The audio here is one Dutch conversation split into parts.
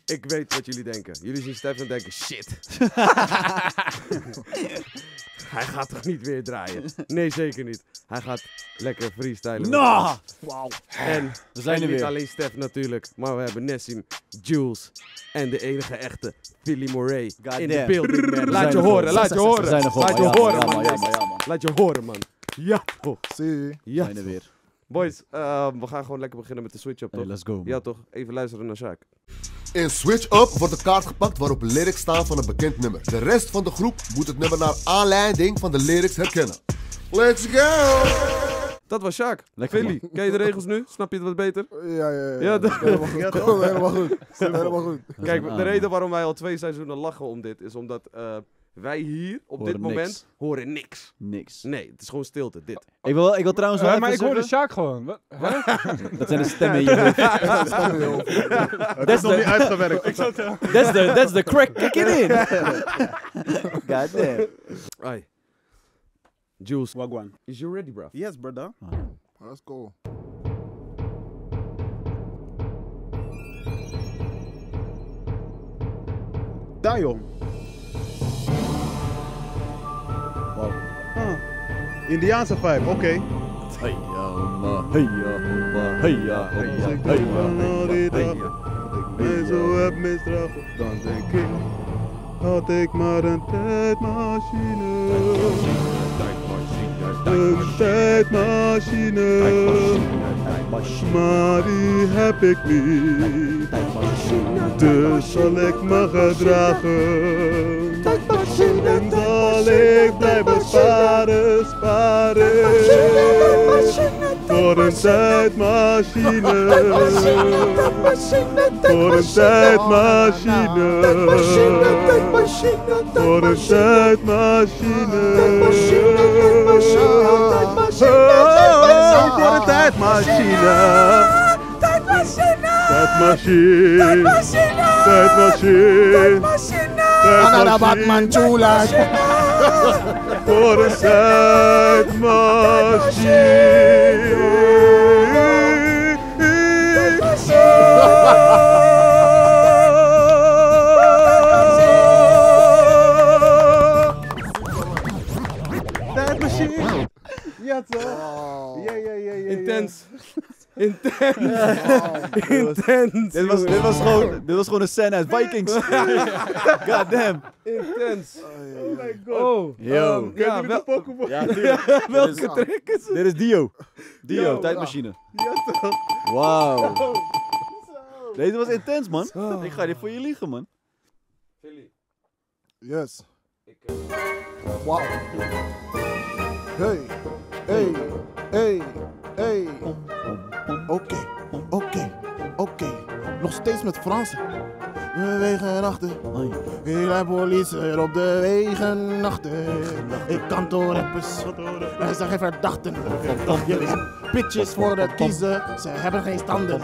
Ik weet wat jullie denken. Jullie zien Stef en denken, shit. Hij gaat toch niet weer draaien? Nee, zeker niet. Hij gaat lekker freestylen. Nou! Wauw. En We zijn er niet weer. alleen Stef natuurlijk, maar we hebben Nessim, Jules en de enige echte Philly Moray God in damn. de building, man. We Laat zijn je er horen, gewoon. laat je We horen. zijn er gewoon. Laat je Ja, horen, ja, man. man, ja, man, ja, man. Laat je horen, man. Ja, toch. Zie. We Ja, zijn er weer. boys, we gaan gewoon lekker beginnen met de switch-up, Hey, toch? let's go. Man. Ja, toch? Even luisteren naar Sjaak. In Switch Up wordt de kaart gepakt waarop lyrics staan van een bekend nummer. De rest van de groep moet het nummer naar aanleiding van de lyrics herkennen. Let's go! Dat was Sjaak. Lekker, Philly, ken je de regels nu? Snap je het wat beter? Ja. Ja, dat- Helemaal goed. Helemaal goed. Helemaal goed. Kijk, aan, de reden man. waarom wij al 2 seizoenen lachen om dit, is omdat wij hier op Horen dit moment niks. horen niks. Niks. Nee, het is gewoon stilte, dit. Ik wil trouwens wel maar even ik hoorde zeggen... Sjaak gewoon. Wat? Huh? Dat zijn de stemmen in je hoofd. Het is nog niet uitgewerkt. That's the crack kicking in. God damn. Ai. Jules, Wagwan. is you ready, bro? Yes, brother. Let's go. Dayo. Wow. Indiaanse vibe, oké. Hey ja, ma. Hey ja, ma. Hey ja, Als ik hey denk aan al die hey, dagen dat ik mij zo heb misdragen, dan denk ik, had ik maar een tijdmachine. Een tijdmachine. Maar die heb ik niet. Dus zal ik me gedragen. En zal ik blijven sparen. Voor een tijdmachine. Voor een tijdmachine. Voor een tijdmachine. Voor een tijdmachine. Tijdmachine. Another Batman Chula. Voor een tijdmachine. Ja toch? Ja. Intens. Intens. Intens. Dit was gewoon een scène uit Vikings. God damn. Intens. Oh my god. Oh. Yo. Ja, Ken je de Pokémon? Ja, tuurlijk. welke track is het? Dit is Dio. Dio, Yo. tijdmachine. Ja toch? Wauw. Deze was intens, man. Ik ga dit voor je liegen, man. Philly. Yes. Ik, Wauw. Hey. Oké. Nog steeds met Fransen. We wegen achter. Hele politie op de wegen achter. Ik kan door rappers. Er zijn geen verdachten. Jullie hebben bitches voor het kiezen. Ze hebben geen standen.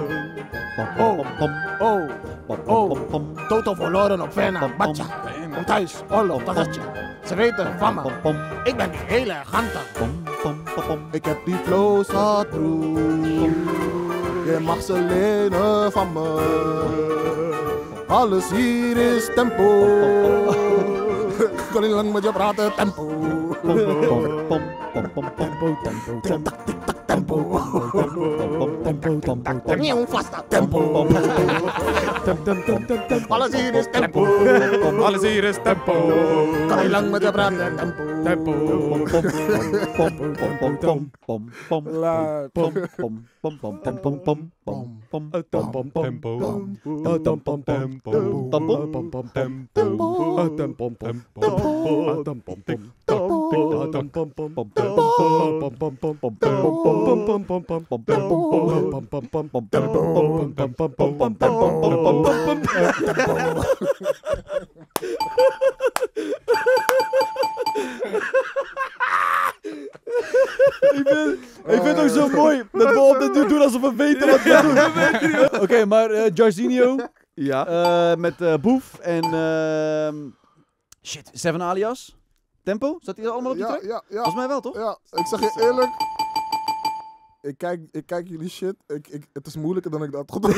Toto verloren op Fenerbahce. Kom thuis, oorlog, dat is je. Ze weten van me. Ik ben die elegante. Ik heb die flow zat, broer. Je mag ze lenen van me. Alles hier is tempo. Ik kan niet lang met je praten, tempo. Nieuw vasta tempo. Alles hier is tempo. Alles hier is tempo. Kan niet lang met je praten, tempo. Ik vind het ook zo mooi dat we op dit nu doen alsof we weten wat we doen. Oké, maar Jarzinho met Boef en shit, Seven Alias. Tempo? Staat die allemaal op die track? Ja. Volgens mij wel, toch? Ja, ik zeg je eerlijk. ik kijk jullie shit. Het is moeilijker dan ik dat goed doe.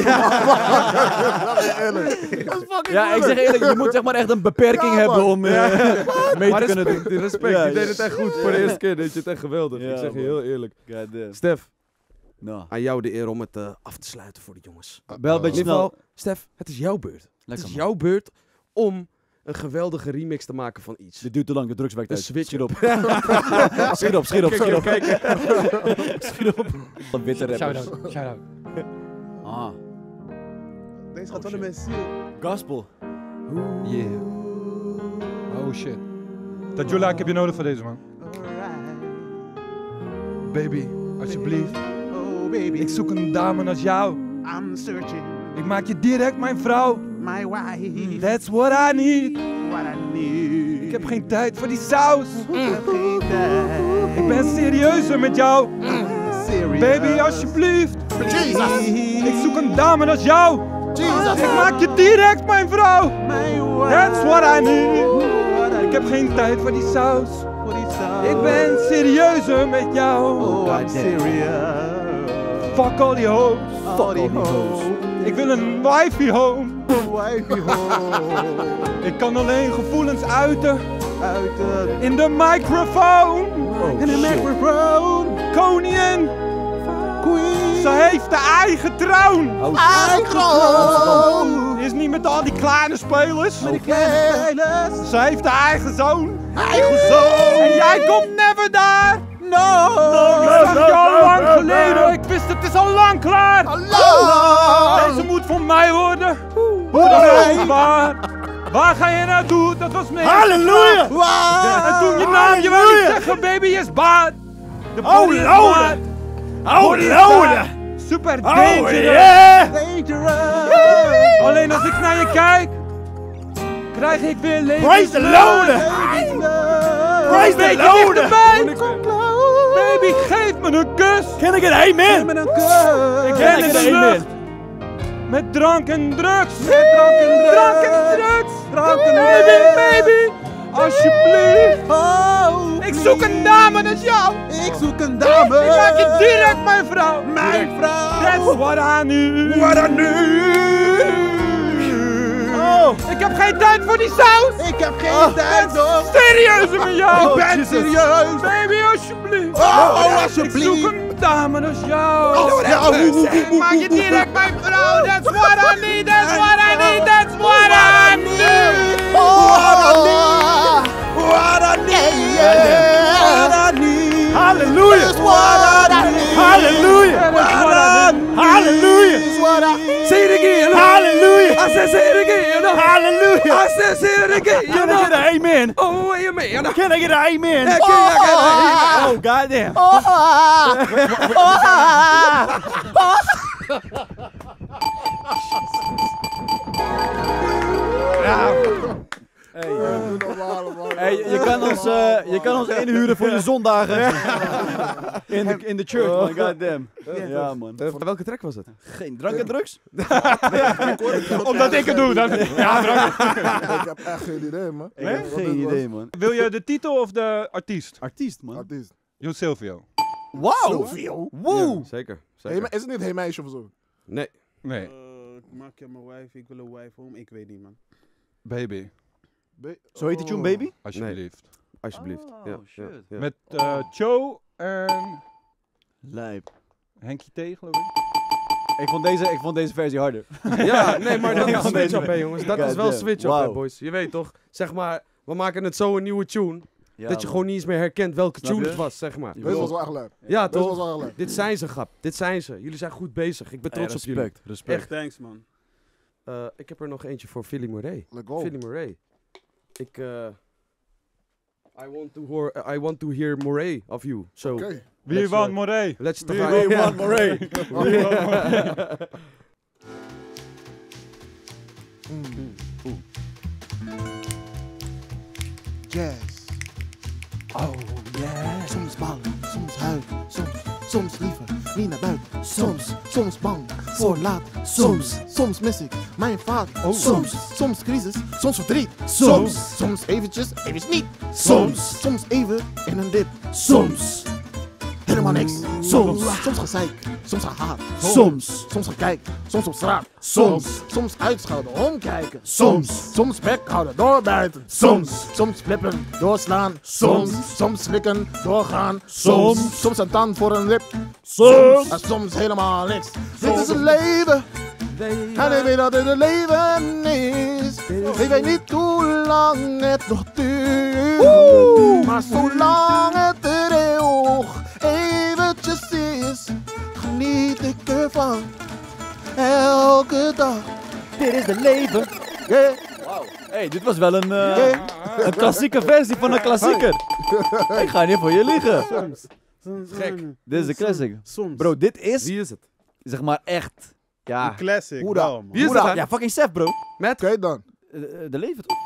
Ja, ik zeg eerlijk, je moet zeg maar echt een beperking hebben om mee te kunnen doen. Respect, Ja, je deed het echt goed. Voor de eerste keer deed je het echt geweldig. Ja, ik zeg je man. heel eerlijk. Goddamn. Stef, Nou, aan jou de eer om het af te sluiten voor de jongens. wel een In beetje ieder geval, snel. Stef, het is jouw beurt. Het Lekker, is man. jouw beurt om een geweldige remix te maken van iets. Dit duurt te lang, de drugs werkt Een uit. switch. Schiet op. Schiet op, schiet op, schiet op. Schiet op. Wat witte rappers. Shout-out. Ah, Deze gaat wel in mijn ziel. gospel. Yeah. Oh shit. Tajula, ik heb je nodig voor deze man. Baby, alsjeblieft. Oh baby, Ik zoek een dame als jou. I'm searching Ik maak je direct mijn vrouw. my wife. That's what I need. What I need. Ik heb geen tijd voor die saus. Ik heb geen tijd. Ik ben serieuzer met jou. Serious. Baby, alsjeblieft. Jesus! Ik zoek een dame als jou. Jesus! Ik maak je direct mijn vrouw. My wife. That's what I need. What I Ik heb geen tijd voor die saus. for this house. Ik ben serieuzer met jou. Oh, I'm serious. Fuck al die hoes. All die hoes. Ik wil een wifey home. Wifey home. Ik kan alleen gevoelens uiten Uit de... in de microfoon. In de microfoon. Koningin, Queen. ze heeft de eigen troon. Eigen! Is niet met al die kleine spelers. Met die kleine spelers. Ze heeft de eigen zoon. Eigen zoon. En jij komt never daar. No. Ik zag je al lang geleden. Ik wist het is al lang klaar. Deze moet voor mij worden. Waar ga je naartoe? Dat was mee. Halleluja! En toen je naam, je wou niet zeggen, baby is bad. De body is bad. Body is bad. Super dangerous. Dangerous. Alleen als ik naar je kijk, krijg ik weer leven. Praise the Lord! Praise the Lord! Baby, geef me een kus. Can I get an amen? Met een kus. Ik Can ben I in get de an amen? lucht. Met drank en drugs. Drank en drugs. Drank en drugs. Drank en Baby, drugs. baby. Alsjeblieft. Oh, Ik zoek een dame als jou. ik zoek een dame. Ik maak je direct mijn vrouw. Mijn vrouw. That's what I need. What I need. Oh, ik heb geen tijd voor die saus. Ik heb geen tijd hoor. Serieuzer met jou. Ik ben serieus. Baby, alsjeblieft. Oh, Ik zoek alsjeblieft. een dame als jou. Ja, Ik maak je direct mijn vrouw. That's what I need. That's what I need. That's what I need. What I need. What I need. What I need. Halleluja! Is what I need. Halleluja! What I need. Halleluja! Is what I Say it again. Halleluja! I said say it again. Halleluja! I said say it again. Can I get an amen? Oh, amen. Can I get an amen? Oh, Oh, goddamn. Hey, je kan ons inhuren voor je zondagen. In de church, man. Goddamn. Ja, man. Welke track was het? Geen drank en drugs? Omdat ik het doe. Dan. Ja, drank. Ik heb echt geen idee, man. Ik heb geen idee, man. Wil je de titel of de artiest? Artiest, man. Artiest. Jo Silvio. Wow! Wow! Ja, zeker. Hey, zeker. is het niet Hey Meisje of zo? Nee. Nee, Maak je mijn wife, ik wil een wife home. Ik weet niet, man. baby. Zo heet die tune, baby? Alsjeblieft. Alsjeblieft. Oh, ja, shit. ja. Met Cho en Lijp. Henkie T, geloof ik. Ik vond deze versie harder. Ja, nee, maar dat Ja, is switch deze up, hè, jongens. Dat is wel Goddamn. switch up, hè, Wauw. boys. Je weet toch? Zeg maar, we maken het zo een nieuwe tune, Ja, dat je man. gewoon niet eens meer herkent welke Snap tune je? het was, zeg maar. Deze was wel echt leuk. Ja, Deze was toch? wel echt leuk. Dit zijn ze, grap. Dit zijn ze. Jullie zijn goed bezig. Ik ben trots op jullie. Respect. Echt. Thanks, man. Ik heb er nog eentje voor Philly Moray. Let's go. Philly Moray. I want to hear Moray of you. So, Oké. Wie Let's, want Morey? let's Wie gaan. want Morey? Jazz. Oh, yeah. Soms bang, soms huilen, soms liever niet naar buiten. Soms bang, voor later. Soms mis ik mijn vader. Soms crisis, soms verdriet. Soms eventjes niet. Soms even in een dip. Helemaal helemaal niks. Soms gezeik, soms gehaat. Soms gekijk, soms op straat. Soms uitschelden, omkijken. Soms bek houden, doorbijten. Soms flippen, doorslaan. Soms slikken, doorgaan. Soms een tand voor een lip. En soms helemaal niks. Dit is het leven. En ik weet dat dit het leven is. Ik weet niet hoe lang het nog duurt. Maar zolang het er eeuwig eventjes is, geniet ik ervan. Elke dag. Dit is het leven. Wauw. Hey, dit was wel een klassieke versie van een klassieker. Ik ga niet voor je liegen. Gek. Dit is een classic. Soms. Bro, dit is, Wie is het? zeg maar echt, ja. Een classic. Hoe dan? wel, man. Wie is het dan? Ja, fucking Sef, bro. Oké dan. De leven toch?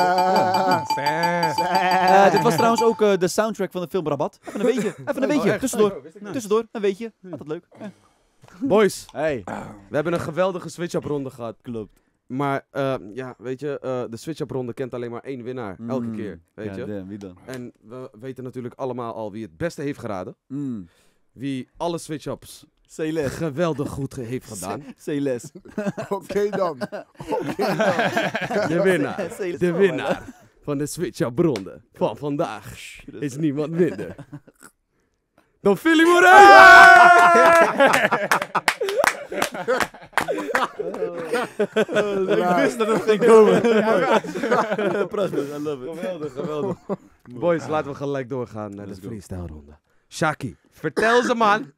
Dit was trouwens ook de soundtrack van de film Rabat. Even een weetje. Even een weetje. Tussendoor. Een weetje. Altijd leuk. Boys, Hey. we hebben een geweldige switch-up ronde gehad. Klopt. Maar ja, weet je, de switch-up ronde kent alleen maar één winnaar. Elke keer, weet je. Damn, wie dan? En we weten natuurlijk allemaal al wie het beste heeft geraden. Wie alle switch-ups Celes. geweldig goed heeft gedaan. Celes. Oké dan. De winnaar. De winnaar van de switch-up ronde van vandaag is niemand minder dan Philly Morel! Ik wist dat het ging komen. Prachtig, I love it. Geweldig. Boys, laten we gelijk doorgaan naar de freestyle ronde. Shaki, vertel ze man.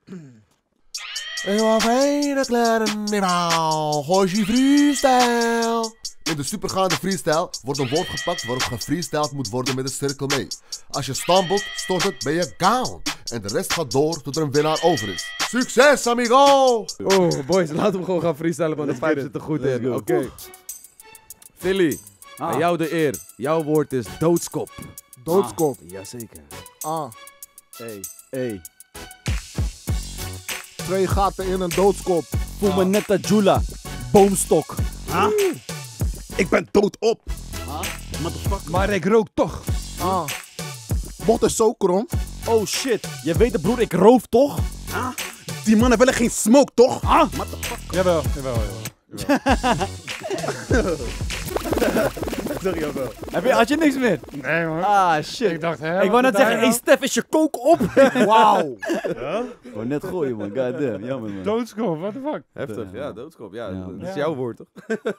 In de supergaande freestyle wordt een woord gepakt waarop gefreestyled moet worden met een cirkel mee. Als je stumbled, stort het, ben je down. En de rest gaat door tot er een winnaar over is. Succes, amigo! Oh, boys, laten we gewoon gaan freestylen, want de vibe zit er goed in. Oké. Philly, aan jou de eer. Jouw woord is doodskop. Doodskop. Jazeker. Hey. 2 gaten in een doodskop. Voel me net als Jula. Boomstok. Ik ben doodop. Maar ik rook toch. Bocht is zo krom. Oh shit. Je weet het broer, ik roof toch? Die mannen willen geen smoke, toch? Jawel. Had je niks meer? Nee man. Ah shit. Ik dacht, hè. Ik wou net zeggen, hey Stef, is je kook op? Wauw. Wou net gooien man, goddamn, jammer man. Doodskop, what the fuck. Heftig, ja, doodskop. Ja, Ja. dat is jouw woord, toch?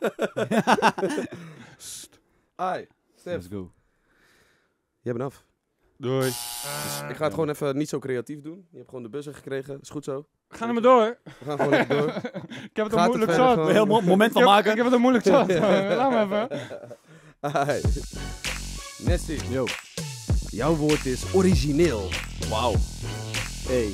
Ai, Stef, Let's go. jij bent af. Doei. Ik ga het gewoon even niet zo creatief doen. Je hebt gewoon de buzzer gekregen, is goed zo. Ga er maar door. We gaan gewoon lekker door. Ik heb het Gaat al moeilijk het verder zat. gewoon? Een heel moment van Ik maken. heb het al moeilijk zat. Laat me even. Ai. Nessie, Yo. jouw woord is origineel. Wauw. Hey.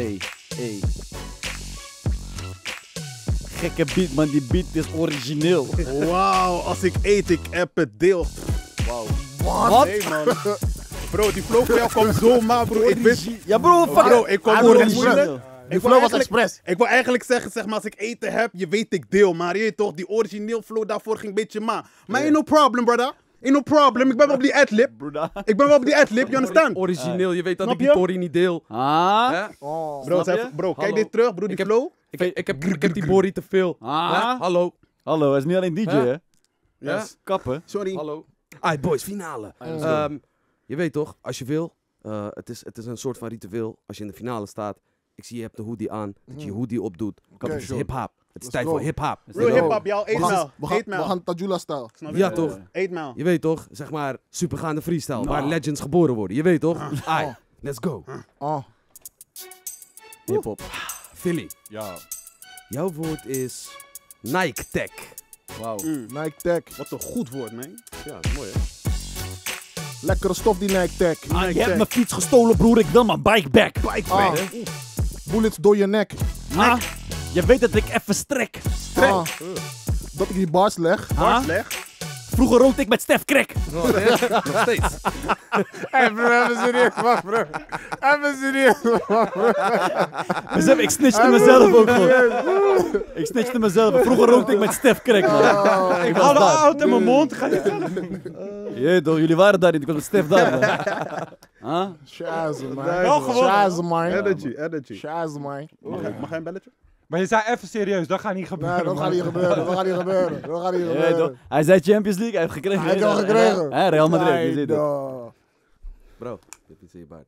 Gekke beat man, die beat is origineel. Wauw, als ik eet, ik app het deel. Wat? Nee man. Bro, die flow van jou kwam zomaar bro. Ik wist... Ja bro, fuck. Bro, ik kwam origineel. Die flow was expres. Ik wil eigenlijk zeggen, zeg maar, als ik eten heb, je weet ik deel. Maar je weet toch, die origineel flow daarvoor ging een beetje maar ain't no problem, brother. Ain't no problem. Ik ben wel op die adlib. Ik ben wel op die adlib, you understand? Origineel, je weet dat Snap ik je? die Bori niet deel. Ah. Hè? Oh. Bro, Snap je? bro kijk Hallo. dit terug, bro, die Ik heb- flow. Ik heb die Bori te veel. Ah. Hè? Hallo. Hallo, hij is niet alleen DJ Huh? hè? Ja? Kappen. Sorry. Hallo. Ai, boys, finale. Je weet toch, als je wil, het is een soort van ritueel. Als je in de finale staat, ik zie je hebt de hoodie aan, dat je je hoodie opdoet. Het is sure. hip-hop. Het is Let's tijd go. voor hip-hop. Real hip-hop, jou, 8 We gaan, mijl. 8 we mijl. gaan Tajula-stijl. Snap je? Ja, toch? 8 mijl. Je weet toch, zeg maar, supergaande freestyle, waar legends geboren worden. Je weet toch? Ai, let's go. Oh. Hip-hop. Philly, Ja. jouw woord is Nike Tech. Wauw. Nike Tech. Wat een goed woord, man. Ja, dat is mooi hè? Lekkere stof die Nike Tech. Ah, je hebt mijn fiets gestolen broer, ik wil mijn bike back. Ah. Bullets door je nek. Ah, je weet dat ik even strek. Ah. Dat ik die bars leg. Ah, Slecht. vroeger rookte ik met Stef Krek. Nog steeds. Hé bro, even serieus, wacht bro. Even serieus. Besef, ik snitchte mezelf ook gewoon. Ik snitchte mezelf. Vroeger rookte ik met Stef Krek man. Ik was Alle daar. oud in mijn mond. Jee, toch, jullie waren daar niet, ik was met Stef daar man. Shaza, man. Wel gewonnen. Shaza, man. Energy. Shaza, man. Mag jij een belletje? Maar je zei even serieus, dat gaat niet gebeuren. Nee, dat man. gaat niet gebeuren. Dat gaat niet gebeuren. Dat gaat niet Ja, gebeuren. toch? Hij zei Champions League, hij heeft gekregen. Hij heeft al gekregen. Hè, Real Madrid, je Nee, ziet het. Bro, je hebt iets in je baard.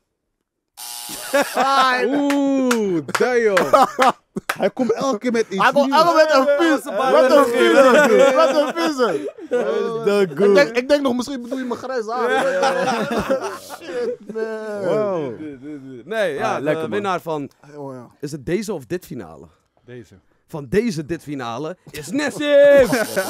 Oeh, damn. Hij komt elke keer met iets Hij komt allemaal met een vis. Wat een vis. Wat een vis. Ik denk nog, misschien bedoel je me grijs aan. Shit, man. Wow. Nee, ja, lekker, de man. winnaar van... Oh, ja. Is het deze of dit finale? Deze. Van deze dit finale is Nessim!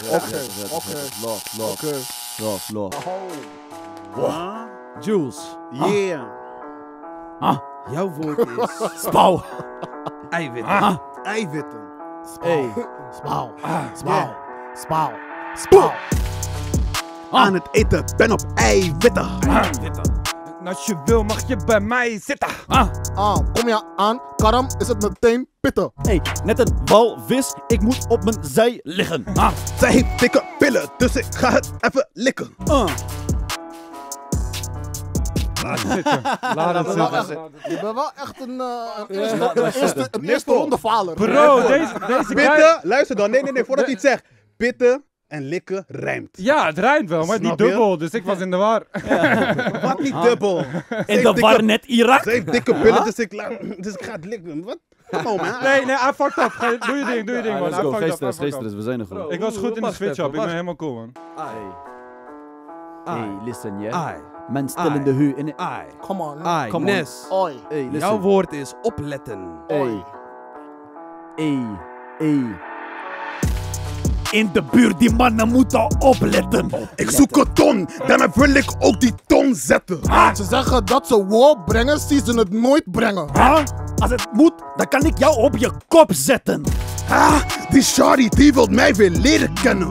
Jules, Yeah. jouw woord is... Spauw. Eiwitten. Eiwitten. Hey. Spauw. Spauw. Spauw. Spauw. Aan het eten, ben op eiwitten. En als je wil mag je bij mij zitten. Kom je aan, karam, is het meteen pitten. Hey, net een walvis, ik moet op mijn zij liggen. Zij heeft dikke pillen, dus ik ga het even likken. Laat het zitten. Laat het zitten. Je bent wel echt een eerste ronde faler. Bro, deze guy... Pitten, luister dan. Nee, voordat hij het zegt. Pitten en likken rijmt. Ja, het rijmt wel, maar niet Snap je? dubbel, dus ik was in de war. Wat niet dubbel. In de war net Irak. Ze heeft dikke pillen, dus ik ga het likken. Wat? Kom op, man. Nee, hij fucked up. Doe je ding, man. Let's Hij go, fucked geen up, hij stress, geen fucked up. stress, we zijn er gewoon. Ik was goed in de switch-up, ik ben helemaal cool, man. Hey, listen, yeah. Ai. Men stil in de hu in het. Ai. Come on. Ai. Come on. Nes. Oi. Hey, Jouw listen. woord is opletten. Hey. Hey. In de buurt, die mannen moeten opletten. Ik zoek een ton, daarna wil ik ook die ton zetten. Ze zeggen dat ze woord brengen, zie ze het nooit brengen. Als het moet, dan kan ik jou op je kop zetten. Die shawty, die wil mij weer leren kennen.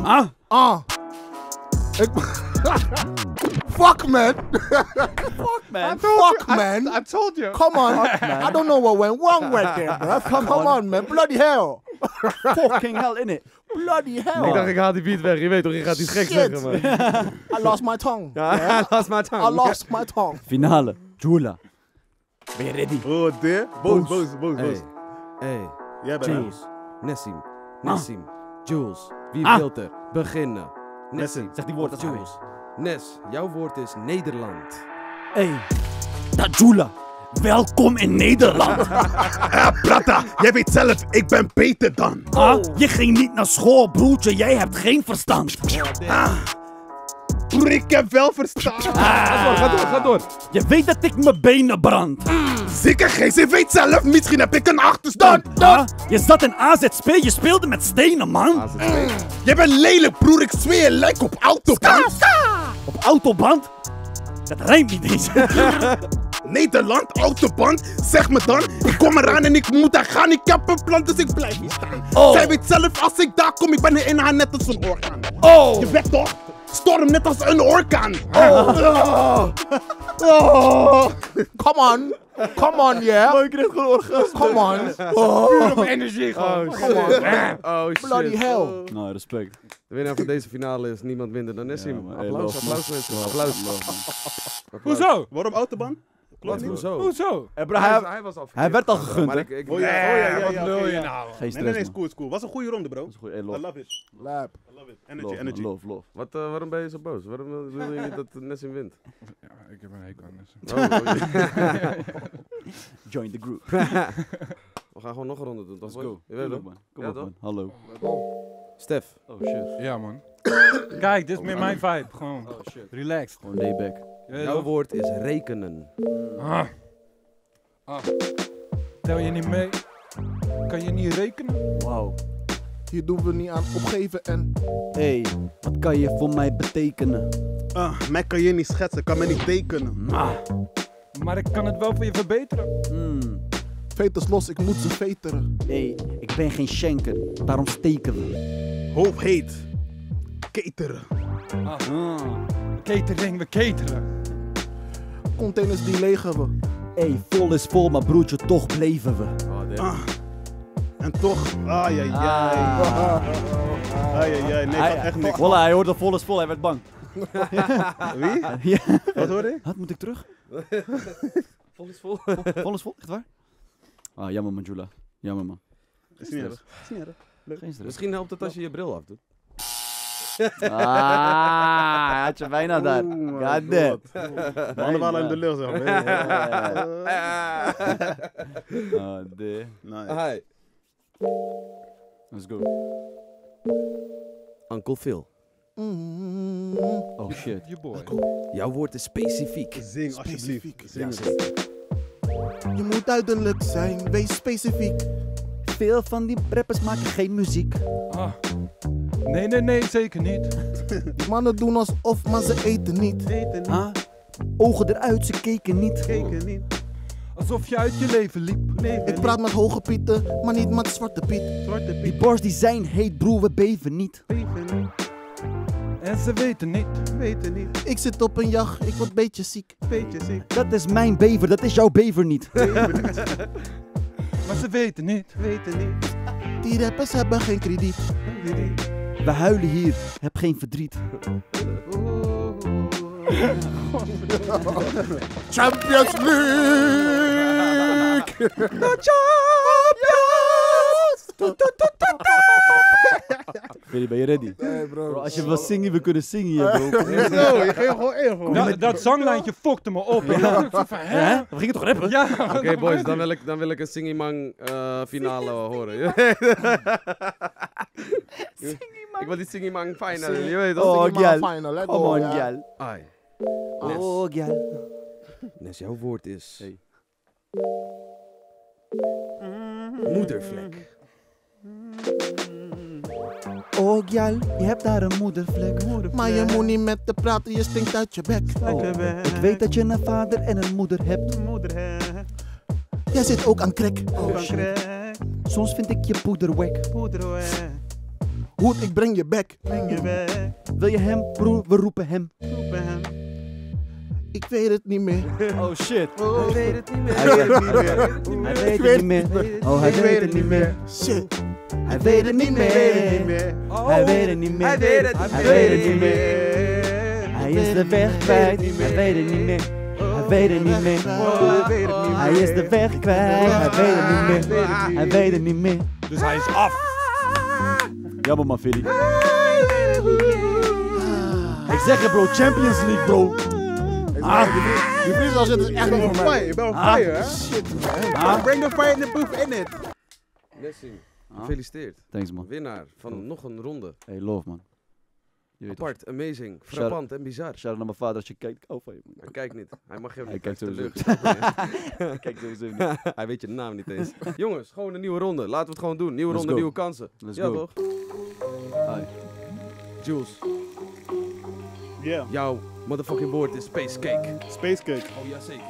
Ik... Fuck, man. Fuck, man. Fuck, man. I told you. Come on. I don't know what went wrong right there, bro. Come on, man. Bloody hell. Fucking hell in it. Bloody hell. Ik dacht, ik haal die beat weg. Je weet toch, je gaat iets geks Shit. zeggen, man. I lost my tongue. Ja, laat maar I lost my tongue. Finale. Jula. Ben je ready? Oh, dit? Boos. Hey, Jij bent Jules. Nessim. Jules. Wie wil er beginnen? Nessim. Zeg die woord als Jules. Nes, jouw woord is Nederland. Hey. Dat Jula. Welkom in Nederland. Prata, jij weet zelf, ik ben beter dan. Je ging niet naar school, broertje. Jij hebt geen verstand. Broer, ik heb wel verstaan. Ga door. Je weet dat ik mijn benen brand. Zeker geest, je weet zelf, misschien heb ik een achterstand. Je zat in AZSP, je speelde met stenen, man. Jij bent lelijk, broer, ik zweer, je lijkt op autoband. Op autoband? Dat rijmt niet eens. Nederland, autoband, zeg me dan. Ik kom eraan en ik moet daar gaan, ik heb een plan, dus ik blijf hier staan. Zij weet zelf, als ik daar kom, ik ben in haar net als een orkaan. Je bent toch? Storm net als een orkaan. Come on. Come on, yeah. Ik kreeg gewoon orgasme. Come on. Puur op energie gewoon. Come on. Oh shit. Bloody hell. Nou, respect. De winnaar van deze finale is niemand minder dan Nessim. Ja, man. Hey, Applaus, love, applaus mensen. Applaus. Hoezo? Waarom autoband? Wat, hoezo? Hoezo? Bro, Hij was al hij werd al verkeerd. gegund, Maar hè? ik- Oh ja, Wat oké, lul je ja. nou? Geen Nee, stress, is cool. Was een goede ronde, bro. man. Hey, I love. love it. Lap. I love it. Energy. Love. Wat, waarom ben je zo boos? Waarom wil je niet dat Nessim wint? Ja, ik heb een hekel aan dus. Join the group. We gaan gewoon nog een ronde doen, toch? Let's go. Je weet Kom het. op, man. Kom Ja, op, toch? man. Hallo. Stef. Oh, shit. Ja, man. Kijk, dit is meer mijn vibe. Gewoon. Relaxed. Gewoon layback. Je weet Jouw toch? woord is rekenen. Tel je niet mee? Kan je niet rekenen? Wauw. Hier doen we niet aan opgeven en... Hey, wat kan je voor mij betekenen? Mij kan je niet schetsen, kan mij niet tekenen. Maar ik kan het wel voor je verbeteren. Veters los, ik moet ze veteren. Hey, ik ben geen schenker, daarom steken we. Hoofd heet. Cateren. Catering, we cateren. Containers die legen we. Hey, vol is vol, maar broertje, toch bleven we. En toch, ai. Nee, dat echt niks. Voilà, hij hoorde vol is vol, hij werd bang. Wie? Ja. Wat hoorde ik? Wat moet ik terug? Vol is vol. Vol is vol, echt waar? Ah, jammer man, Jula. Jammer man. Is niet erg. Geen stress. Misschien helpt het als je je bril afdoet. Ah, had je bijna daar. God damn. Mannen waren in de lucht, zeg Ah, de. maar. Hi. Let's go. Uncle Phil. Oh shit. Je boy. Jouw woord is specifiek. Zing alsjeblieft. Ja, Zing. Je moet duidelijk zijn, wees specifiek. Veel van die rappers maken geen muziek. Ah. Nee, zeker niet. Mannen doen alsof, maar ze eten niet. Ah, ogen eruit, ze keken niet. Keken niet. Alsof je uit je leven liep. Ik praat met hoge pieten, maar niet met zwarte piet. Zwarte Die piet. bars die zijn heet, broer, we beven niet. Even niet. En ze weten niet. Weten niet. Ik zit op een jacht, ik word beetje ziek. Beetje ziek. Dat is mijn bever, dat is jouw bever niet. Maar ze weten niet. Weten niet. Die rappers hebben geen krediet. Weten niet. We huilen hier, heb geen verdriet. Champions League! Billy, ben je ready? Nee, Bro, als je wil zingen, we kunnen zingen hier, bro. Zo, je ging gewoon in gewoon. Dat zanglijntje fokte me op. Ja. Hè? We gingen toch rappen? Ja. Oké, boys, dan wil ik een Singimang finale horen. Ik wil die Singimang finale, je weet toch? Oh, Singing gal. final, let Come go, on, ja. gal. Ai. Oh, gal. Nes, jouw woord is... Hey. Moedervlek. Oh, gal, je hebt daar een moedervlek. Maar je moet niet met te praten, je stinkt uit je bek. Oh, ik weet dat je een vader en een moeder hebt. Moeder, hè. Jij zit ook aan crack. Ook aan crack. Soms vind ik je poeder wack. Moeder, hè. Hoed, ik breng je bek. Breng je weg. Wil je hem, broer? We roepen hem. Roepen hem. Ik weet het niet meer. Oh, shit. Oh, ik weet het niet meer. Hij weet het niet meer. Hij weet het niet meer. Oh, hij weet het niet meer. Shit. Hij weet het niet meer. Hij weet het niet meer. Hij weet het Hij weet het niet meer. Hij is de weg kwijt. Hij weet het niet meer. Hij weet het niet meer. Hij is de weg kwijt. Hij weet het niet meer. Hij weet het niet meer. Dus hij is af. Jammer man, Philly. Ik zeg je bro, Champions League bro. Die freestyle shit is echt niet voor mij. Je bent on fire, hè? Shit, man. Bring the fire in the booth in it. Nessim, gefeliciteerd. Thanks man. Winnaar van nog een ronde. Hey, love man. Je weet toch. Apart, amazing, frappant en bizar. Shout-out naar mijn vader als je kijkt. Ik hou van je. Hij kijkt niet. Hij mag je Hij niet. kijkt Hij heeft sowieso. teleurgesteld. Kijk sowieso niet. Hij weet je naam niet eens. Jongens, gewoon een nieuwe ronde. Laten we het gewoon doen. Nieuwe Let's ronde, go. nieuwe kansen. Let's ja go. toch? Hi. Jules, Yeah. jouw motherfucking woord is space cake. Space cake. Oh ja, zeker.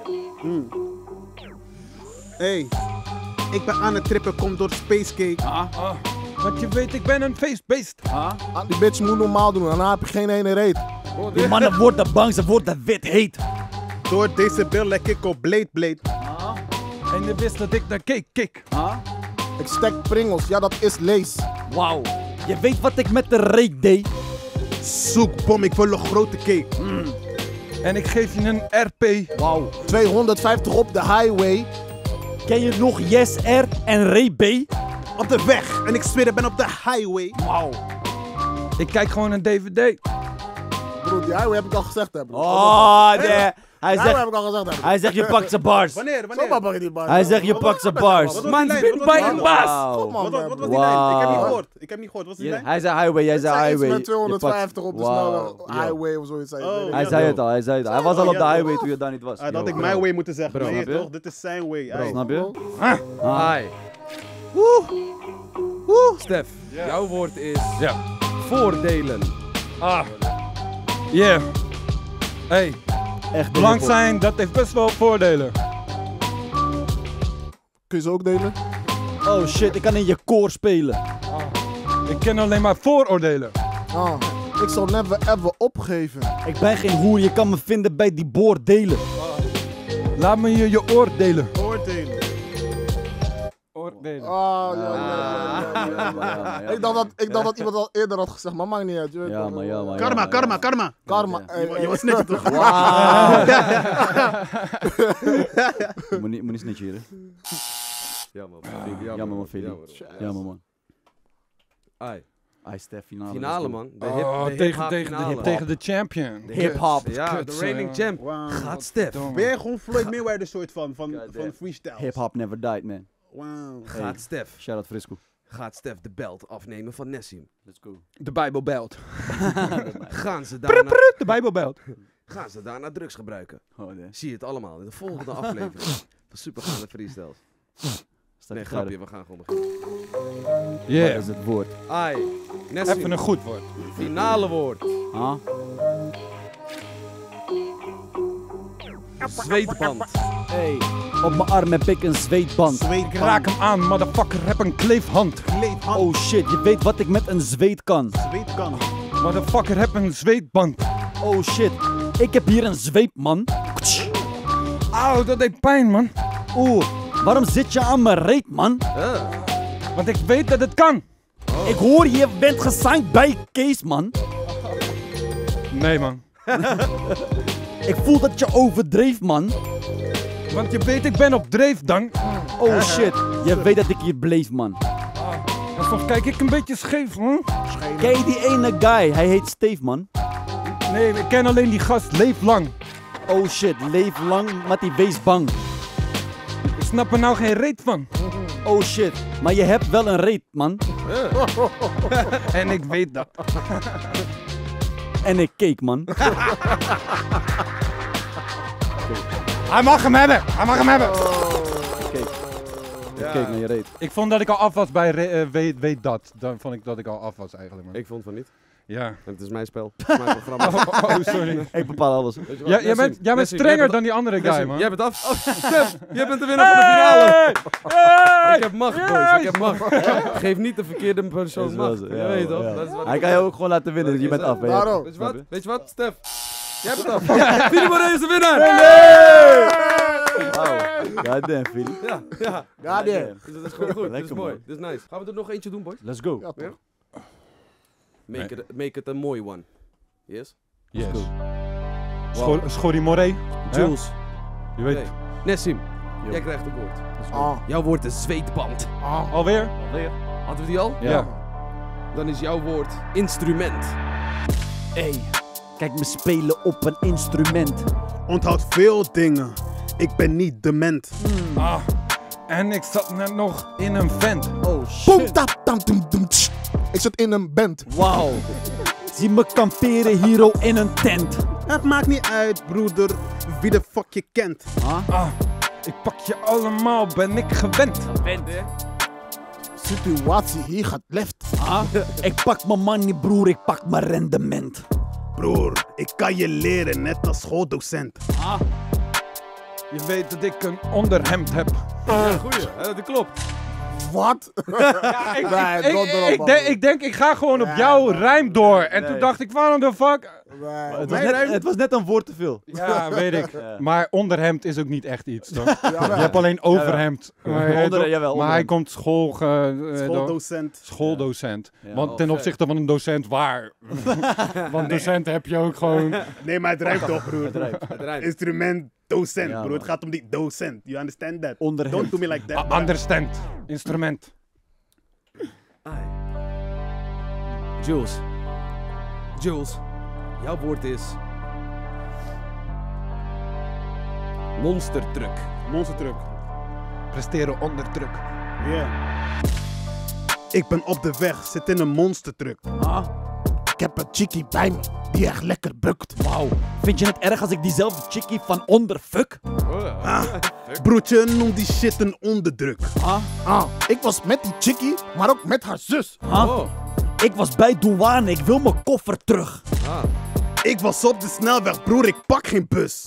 Hey, ik ben aan het trippen, kom door Space Cake. Want je weet, ik ben een feestbeest. Die bitch moet normaal doen, daarna heb je geen ene reet. Die mannen worden bang, ze worden wit heet. Door deze bil lek ik op Blade. En je wist dat ik naar keek. Ik stek pringels, ja dat is lees. Wauw. Je weet wat ik met de reet deed. Zoek bom, ik wil een grote cake. En ik geef je een RP. Wauw. 250 op de highway. Ken je nog Yes R en Ray B? Op de weg, en ik zweer, ik ben op de highway. Wauw. Ik kijk gewoon een DVD. Bro, die highway heb ik al gezegd, hè, bro. Oh, nee. Hij Die highway zegt, heb ik al gezegd, hè, bro. hij zegt je pakt zijn bars. Wanneer? Zomaar pak je die bar. Hij zegt je pakt zijn bars. Wat was Man, die lijn? spin Wat was bij die een lijn? baas. Wauw. man, Wat was die Wauw. lijn? Ik heb niet gehoord. Wat was die lijn? Hij zei highway, jij zei Het zei iets highway. met 250 op de Wauw. snelle highway of zoiets. Oh, Hij ja, zei bro. het al, hij zei het al. Hij was al op de ja, highway bro. toen je daar niet was. Hij had ik bro. my way moeten zeggen. Bro, Maar snap je? toch, dit is zijn way. Ay. Snap je? Hi. Stef, jouw woord is Ja. voordelen. Yeah. Hey, Echt blank zijn, dat heeft best wel voordelen. Kun je ze ook delen? Oh shit, ik kan in je koor spelen. Ik ken alleen maar vooroordelen. Ah, ik zal never ever opgeven. Ik ben geen hoer, je kan me vinden bij die boordelen. Laat me je oordelen. Oordelen. delen. Oh, ja. Ik dacht dat iemand al eerder had gezegd, maar maakt niet uit. Ja, man. Karma. Karma. Je was snitchen toch? Moet niet snitchen hier, hè. Jammer, Jammer, man, Philly. Jammer, man. Ai. Ai, Stef, finale. Finale, man. De Oh, hip-hop finale. tegen de champion. De Hip-hop. Ja, Kut, de reigning champ. Wow. Gaat Stef. Ben je gewoon Floyd Mayweather soort van freestyle? Hip-hop never died, man. Wow. Gaat Stef. Shout-out Frisco. Gaat Stef de belt afnemen van Nessim. Let's go. De Bijbelbelt. Gaan ze daarna, De Bijbelbelt. gaan ze daarna drugs gebruiken. Oh, nee. Zie je het allemaal in de volgende aflevering van Supergaande Freestyles. Nee, grapje, we gaan gewoon beginnen. Wat Yeah. is het woord? Ai, Nessim, Even een goed woord. finale woord. Huh? Zweetband. Hey, op mijn arm heb ik een zweetband. Ik raak hem aan, motherfucker, heb een kleefhand. Oh shit, je weet wat ik met een zweet kan. Zweetkan. Motherfucker, heb een zweetband. Oh shit, ik heb hier een zweep, man. Auw, dat deed pijn, man. Oeh, waarom zit je aan mijn reet, man? Want ik weet dat het kan. Ik hoor je bent gesigned bij Kees, man. Nee, man. Ik voel dat je overdreef, man. Want je weet, ik ben op dreef, dan. Oh shit, je weet dat ik hier bleef, man. En soms kijk ik een beetje scheef, man. Ken je die ene guy? Hij heet Steve, man. Nee, ik ken alleen die gast, leef lang. Oh shit, leef lang, maar die wees bang. Ik snap er nou geen reet van. Oh shit, maar je hebt wel een reet, man. En ik weet dat. En ik keek, man. Hij mag hem hebben, hij mag hem hebben. Ik keek naar je reet. Ik vond dat ik al af was bij weet dat. Dan vond ik dat ik al af was eigenlijk, man. Ik vond van niet. Ja. En het is mijn spel. Het is mijn programma. Oh, sorry. Ik bepaal alles. Weet je wat, Ja, jij Nessim, bent Nessim, strenger dan die andere guy, Nessim, man. Jij bent af. Oh, Stef, jij bent de winnaar van de finale. Hey! Ik heb macht, boys. Ik heb macht. Geef niet de verkeerde persoon macht. Je weet toch? Dat is wat Hij ik- kan je ook gewoon laten winnen, dus je bent af. hè? Daarom. Weet je wat? Weet je wat, Stef? Jij bent af. Philly Morey is de winnaar. Wow. Goddamn, Philly. Ja, ja. Ja, die. Dus dat is gewoon goed. Dit is Lekker, mooi. man. Dit is nice. Gaan we er nog eentje doen, boys? Let's go. Ja, toch. Make it a mooi one. Yes? Yes. Wow. Schorrie Morey. Jules. Je weet. Nee. Nessim, jij krijgt het woord. Ah. Jouw woord is zweetband. Alweer? Hadden we die al? Ja. Dan is jouw woord instrument. Hey, kijk me spelen op een instrument. Onthoud veel dingen. Ik ben niet dement. Ah. En ik zat net nog in een vent. Oh Boom, shit. tap, tam, tum, tum, tsch. Ik zit in een band. Wauw. Zie me kamperen hier in een tent. Het maakt niet uit, broeder, wie de fuck je kent. Ah. Ik pak je allemaal, ben ik gewend. Situatie hier gaat left. Ik pak mijn money, broer, ik pak mijn rendement. Broer, ik kan je leren, net als schooldocent. Je weet dat ik een onderhemd heb. Ja, goeie. Dat klopt. Wat? Ja, Nee, donder op, man. ik denk, ik ga gewoon op jouw rijm door. En toen dacht ik, waarom de fuck? Het was net een woord te veel. Ja, weet ik. Ja. Maar onderhemd is ook niet echt iets, toch? Je hebt alleen overhemd. Maar, Jawel, maar hij onderhemd. komt Schooldocent. schooldocent. Ja. Want ten opzichte van een docent waar. Want docent heb je ook gewoon... Nee, maar het rijmt toch, broer. Het rijmt. Instrument, docent, Ja, broer. man. Het gaat om die docent. You understand that? Onderhemd. Don't do me like that. bro. Understand. Instrument. Ai. Jules. Jules. Jouw woord is... monstertruck. Monster truck. Presteren onder druk. Yeah. Ik ben op de weg, zit in een monster truck. Ik heb een chickie bij me die echt lekker bukt. Wauw. Vind je het erg als ik diezelfde chickie van onder fuck? Broertje, noem die shit een onderdruk. Ik was met die chickie, maar ook met haar zus. Oh. Ik was bij douane, ik wil mijn koffer terug. Ik was op de snelweg, broer, ik pak geen bus.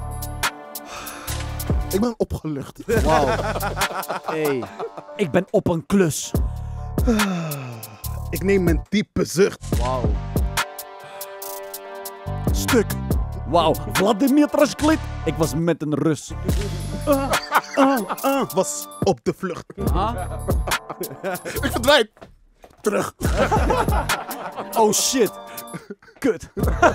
Ik ben opgelucht. Wauw. Hey, ik ben op een klus. Ik neem een diepe zucht. Wauw. Stuk. Wauw. Vladimir Trashklit. Ik was met een Rus. Was op de vlucht. Ik verdwijt. Terug. Oh shit. Kut.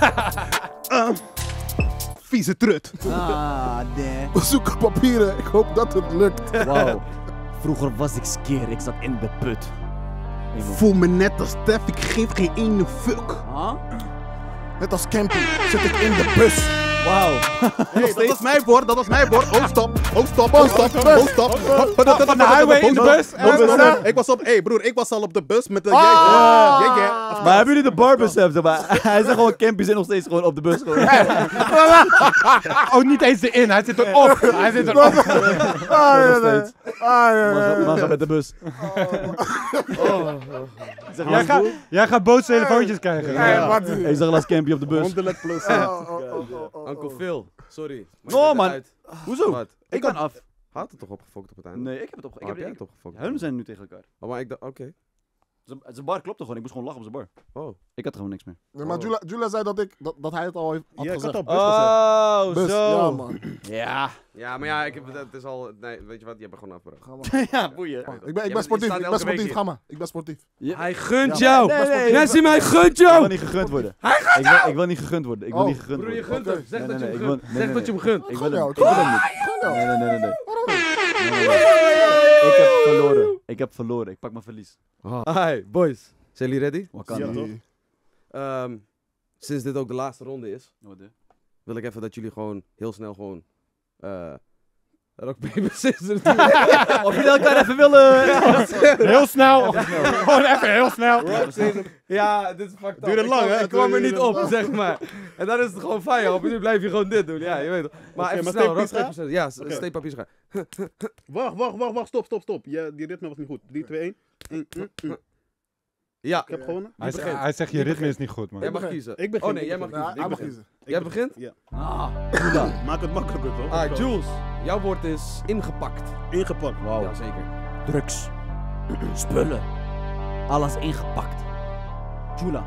Vieze trut. Ah, nee. We zoeken papieren. Ik hoop dat het lukt. Wauw. Vroeger was ik skeer, ik zat in de put. Voel me net als Stef, ik geef geen ene fuck. Net als camping zit ik in de bus. Wauw. Hey, dat was mijn bord, dat was mijn bord. Oh stop, oh stop, oh stop, oh stop. Van de highway in de bus. Ik was op, hey broer, ik was al op de bus met de Maar hebben jullie de barbesef? Hij zegt gewoon campy zit nog steeds gewoon op de bus. Gewoon. Oh, niet eens erin, hij zit erop. Hij zit erop. Nog steeds. Maar ga met de bus. Jij gaat boze telefoontjes krijgen. Ik zag laatst campy op de bus. 100%. Uncle Phil, sorry. No man. Hoezo? Wat? Ik kan af. Had het toch opgefokt op het einde? Nee, ik heb het opgefokt. Heb jij het opgefokt? Hun zijn nu tegen elkaar. Oh, maar ik dacht, oké. Zijn bar klopte gewoon, ik moest gewoon lachen op zijn bar. Oh. Ik had gewoon niks meer. Nee, maar Jula zei dat hij het al had Ja, ik gezegd. had op bus gezegd. Oh, Bus, zo. ja man. Ja. Ja, maar ja, ik heb, het is al, nee, weet je wat, je hebt er gewoon afgebroken. Ga maar. Ja, boeien. Ik ben je sportief, staat ik ben elke week sportief, hier. ga maar. Ik ben sportief. Hij gunt Ja, jou! nee. Nessim, hij gunt Ik wil jou! niet gegund worden. Ik wil niet gegund worden. Ik wil Oh. niet gegund Broer, je worden. gunt hem. Zeg Oké. dat je hem Nee, gunt. nee, Zeg dat je hem gunt. Ik Gun wil hem jou, niet. toch? Nee. Ik heb verloren. Ik pak mijn verlies. Hi, boys. Zijn jullie ready? Wat kan Ja, dat? toch? Sinds dit ook de laatste ronde is, wil ik even dat jullie gewoon heel snel gewoon rock, paper, scissors doen. Of jullie elkaar even willen... Heel snel. Gewoon even heel snel. Ja, dit is fucked up. Duurde lang, hè? Ik kwam er niet Duurde op, lang. zeg maar. En dan is het gewoon fijn, op nu blijf je gewoon dit doen. Ja, je weet het. Maar Oké, even maar snel, steen, rock, papier, paper, scissors. Ja, Oké. steen, papier, schaar. Wacht, stop. Ja, die ritme was niet goed. 3, 2, 1. Ja, Ik heb gewonnen. Hij zegt je ritme is niet goed, man. jij mag kiezen. Ik begin. Oh nee, jij mag Ja, kiezen. hij Ik mag begin. kiezen. Jij begint? Ja. Jula. Maak het makkelijker, toch? Ah, Jules, jouw woord is ingepakt. Ingepakt. Ja, zeker. Drugs. Spullen. Alles ingepakt. Jula.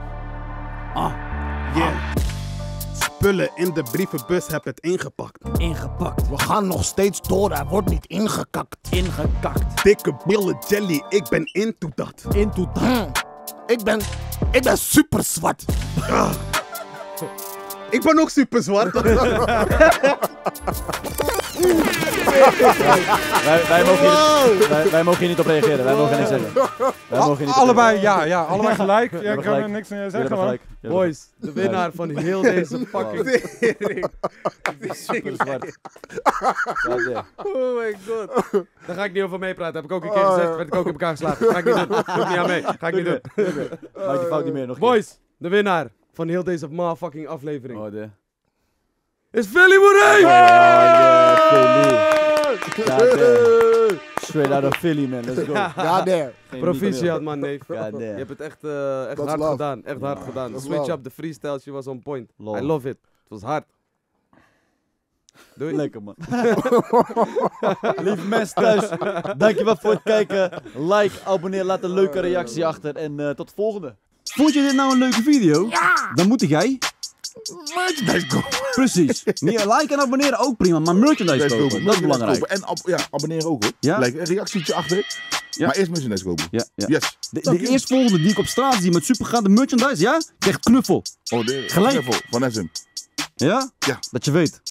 Yeah. Spullen in de brievenbus heb het ingepakt. Ingepakt. We gaan nog steeds door, hij wordt niet ingekakt. Ingekakt. Dikke billen jelly, ik ben into dat. Into that. Ik ben super zwart. Ik ben ook super zwart. Wij mogen hier niet op reageren. Wij mogen niks zeggen. Wij mogen hier niet op Allebei, ja, allebei gelijk. Jij hebben kan er gelijk. niks meer reageren. zeggen, Jullie man. hebben gelijk. Boys, de winnaar van heel deze fucking... Super zwart. Oh my god. Daar ga ik niet over meepraten. Heb ik ook een keer gezegd. Werd ik ook in elkaar geslagen. Ga ik niet doen. Doe ik niet aan mee. Ga ik niet doen. Maak je fout niet meer. Nog een Boys, de winnaar van heel deze motherfucking aflevering keer. Oh, de. is Philly Moray! Straight out of Philly, man. Let's go. Ja, there. Geen Proficiat, man, neef. God damn. Je hebt het echt That's hard love. gedaan. Echt hard gedaan. De switch love. up, de freestyle, she was on point. Love. I love it. Het was hard. Doei. Lekker, man. Lieve mensen thuis, dankjewel voor het kijken. Like, abonneer, laat een leuke reactie achter en tot de volgende. Vond je dit nou een leuke video? Ja! Dan moet jij... Merchandise kopen. Precies. Niet liken en abonneren ook prima, maar merchandise kopen. Dat is belangrijk. En abonneren ook hoor. Ja? Like, een reactietje achter. Ja. Maar eerst merchandise kopen. Ja, ja. Yes. De eerstvolgende die ik op straat zie met supergaande merchandise, ja? Krijgt knuffel. Oh, de Gelijk. knuffel van SM. Ja? Ja. Dat je weet.